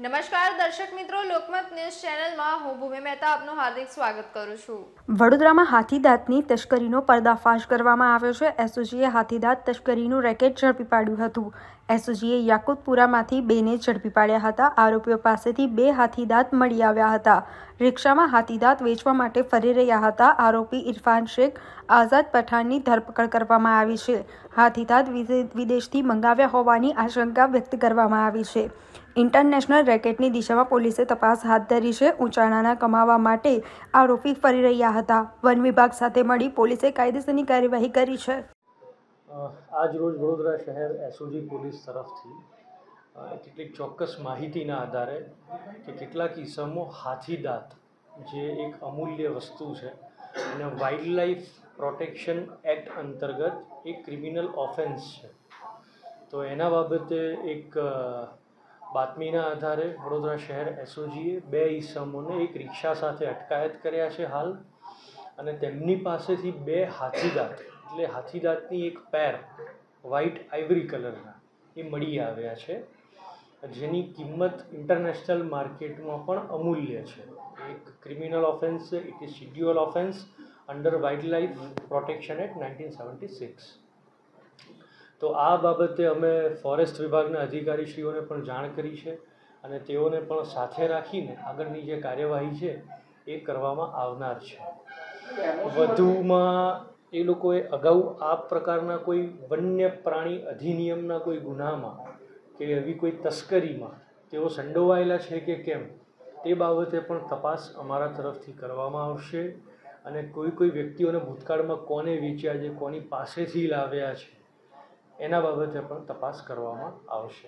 નમસ્કાર દર્શક મિત્રો, લોકમત ન્યૂઝ ચેનલમાં હું ભૂમિ મહેતા આપનું હાર્દિક સ્વાગત કરું છું। વડોદરામાં હાથીદાંતની તસ્કરીનો પર્દાફાશ કરવામાં આવ્યો છે। એસઓજીએ હાથીદાંત તસ્કરીનું રેકેટ ઝડપી પાડ્યું હતું। એસઓજીએ યાકુતપુરામાંથી 2ને ઝડપી પાડ્યા હતા। આરોપીઓ પાસેથી 2 હાથીદાંત મળી આવ્યા હતા। રિક્ષામાં હાથીદાંત વેચવા માટે ફરી રહ્યા હતા। આરોપી ઇરફાન શેખ આઝાદ પઠાણની ધરપકડ કરવામાં આવી છે। હાથીદાંત વિદેશથી મંગાવ્યા હોવાની આશંકા વ્યક્ત કરવામાં આવી છે। ઇન્ટરનેશનલ રેકેટની દિશામાં પોલીસે તપાસ હાથ ધરી છે। ઊંચા નાણાં કમાવા માટે આરોપી ફરી રહ્યા હતા। વન વિભાગ સાથે મળી પોલીસે કાયદેસરની કાર્યવાહી કરી છે। આજ રોજ વડોદરા શહેર એસઓજી પોલીસ તરફથી કેટલીક ચોક્કસ માહિતીના આધારે કે કેટલાક ઇસમો હાથીદાંત જે એક અમૂલ્ય વસ્તુ છે અને વાઇલ્ડ લાઈફ પ્રોટેક્શન એક્ટ અંતર્ગત એક ક્રિમિનલ ઓફેન્સ છે, તો એના બાબતે એક બાતમીના આધારે વડોદરા શહેર એસઓજીએ 2 ઇસમોને એક રિક્ષા સાથે અટકાયત કર્યા છે હાલ, અને તેમની પાસેથી 2 હાથીદાંત એટલે હાથીદાંતની એક પેર વ્હાઇટ આઇવરી કલરના એ મળી આવ્યા છે, જેની કિંમત ઇન્ટરનેશનલ માર્કેટમાં પણ અમૂલ્ય છે। એક ક્રિમિનલ ઓફેન્સ છે, it is schedule offence under wildlife protection act 1976। તો આ બાબતે અમે ફોરેસ્ટ વિભાગના અધિકારીશ્રીઓને પણ જાણ કરી છે અને તેઓને પણ સાથે રાખીને આગળની જે કાર્યવાહી છે એ કરવામાં આવનાર છે। વધુમાં એ લોકોએ અગાઉ આ પ્રકારના કોઈ વન્ય પ્રાણી અધિનિયમના કોઈ ગુનામાં કે એવી કોઈ તસ્કરીમાં તેઓ સંડોવાયેલા છે કે કેમ તે બાબતે પણ તપાસ અમારા તરફથી કરવામાં આવશે, અને કોઈ વ્યક્તિઓને ભૂતકાળમાં કોને વેચ્યા છે, કોની પાસેથી લાવ્યા છે એના બાબતે પણ તપાસ કરવામાં આવશે।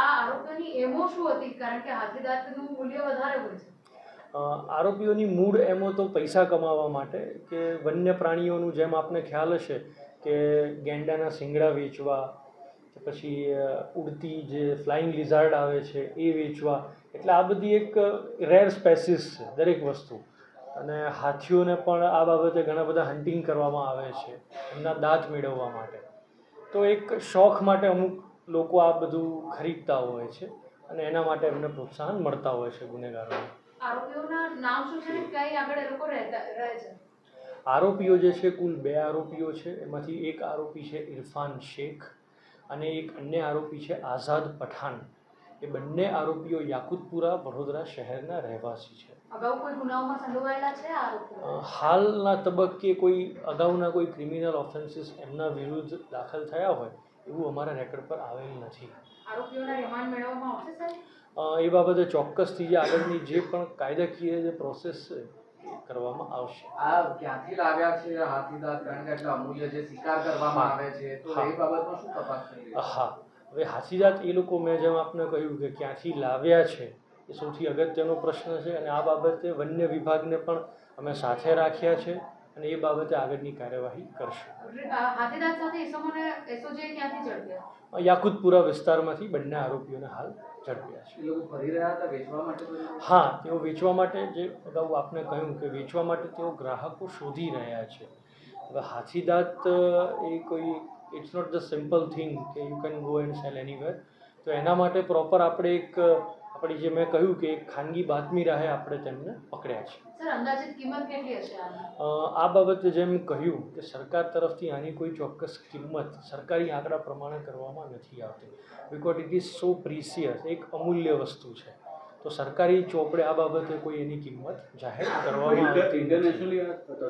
આરોપીઓની મૂળ એમો તો પૈસા કમાવા માટે કે વન્ય પ્રાણીઓનું, જેમ આપને ખ્યાલ હશે કે ગેંડાના શિંગડા વેચવા, કે પછી ઉડતી જે ફ્લાઇંગ લિઝાર્ડ આવે છે એ વેચવા, એટલે આ બધી એક રેર સ્પેસીસ છે દરેક વસ્તુ, અને હાથીઓને પણ આ બાબતે ઘણા બધા હન્ટિંગ કરવામાં આવે છે એમના દાંત મેળવવા માટે। તો એક શોખ માટે અમુક લોકો આ બધું ખરીદતા હોય છે અને એના માટે એમને પ્રોત્સાહન મળતા હોય છે ગુનેગારોને। આરોપીઓ જે છે કુલ 2 આરોપીઓ છે, એમાંથી એક આરોપી છે ઇરફાન શેખ અને એક અન્ય આરોપી છે આઝાદ પઠાણ। એ બંને આરોપીઓ યાકુતપુરા વડોદરા શહેરના રહેવાસી છે। હાલના તબક્કે કોઈ અગાઉના કોઈ ક્રિમિનલ ઓફેન્સીસ એમના વિરુદ્ધ દાખલ થયા હોય એવું અમારા રેકોર્ડ પર આવેલ નથી। એ બાબતે ચોક્કસથી જે આગળની જે પણ કાયદાકીય જે પ્રોસેસ છે એ કરવામાં આવશે। આ ક્યાંથી લાવ્યા છે હાથીદાંત, કારણ કે એટલા અમૂલ્ય જે શિકાર કરવામાં આવે છે, તો એ બાબતમાં શું તપાસ કરી? હા, હવે હાથીદાંત એ લોકો, મેં જેમ આપને કહ્યું કે ક્યાંથી લાવ્યા છે એ સૌથી અગત્યનો પ્રશ્ન છે, અને આ બાબતે વન્ય વિભાગને પણ અમે સાથે રાખ્યા છે અને એ બાબતે આગળની કાર્યવાહી કરશું। યાકુતપુરા વિસ્તારમાંથી બંને આરોપીઓને હાલ ઝડપ્યા છે। હા, તેઓ વેચવા માટે, જે અગાઉ આપને કહ્યું કે વેચવા માટે તેઓ ગ્રાહકો શોધી રહ્યા છે। હવે હાથીદાંત એ કોઈ, it's not the simple thing કે you can go and sell anywhere, તો એના માટે પ્રોપર આપણે એક આપણી જે મેં કહ્યું કે એક ખાનગી બાતમી રાહે આપણે તેમને પકડ્યા છે। આ બાબતે જેમ કહ્યું કે સરકાર તરફથી આની કોઈ ચોક્કસ કિંમત સરકારી આંકડા પ્રમાણે કરવામાં નથી આવતી, because it is so precious, એક અમૂલ્ય વસ્તુ છે, તો સરકારી ચોપડે આ બાબતે કોઈ એની કિંમત જાહેર કરવામાં આવતી નથી।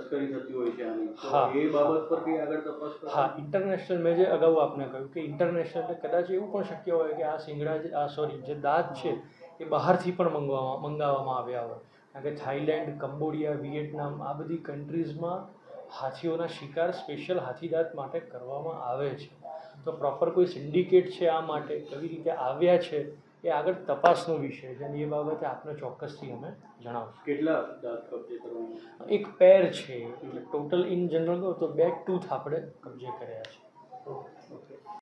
હા, ઇન્ટરનેશનલ, મેં જે અગાઉ આપને કહ્યું કે ઇન્ટરનેશનલ કદાચ એવું પણ શક્ય હોય કે આ શિંગડા, જે દાંત છે એ બહારથી પણ મંગાવવામાં આવ્યા હોય, કારણ કે થાઈલેન્ડ, કંબોડિયા, વિયેટનામ, આ બધી કન્ટ્રીઝમાં હાથીઓના શિકાર સ્પેશિયલ હાથીદાંત માટે કરવામાં આવે છે। તો પ્રોપર કોઈ સિન્ડિકેટ છે આ માટે, કેવી રીતે આવ્યા છે એ આગળ તપાસનો વિષય છે, અને એ બાબતે આપને ચોક્કસથી અમે જણાવશું। કેટલા દાંત કબજે કરવામાં? એક પેર છે, એટલે ટોટલ ઇન જનરલ કહો તો 2 ટૂથ આપણે કબજે કર્યા છે।